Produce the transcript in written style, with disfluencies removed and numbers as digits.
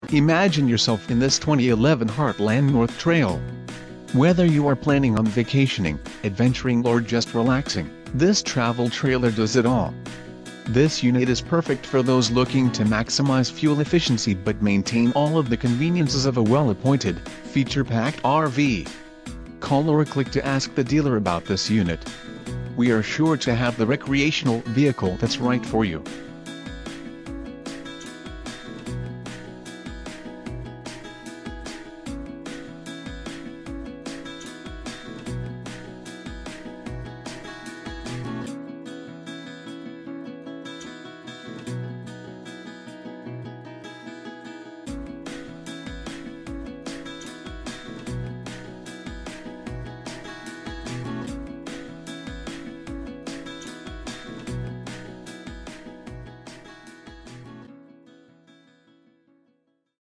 Imagine yourself in this 2011 Heartland North Trail. Whether you are planning on vacationing, adventuring or just relaxing, this travel trailer does it all. This unit is perfect for those looking to maximize fuel efficiency but maintain all of the conveniences of a well-appointed, feature-packed RV. Call or click to ask the dealer about this unit. We are sure to have the recreational vehicle that's right for you.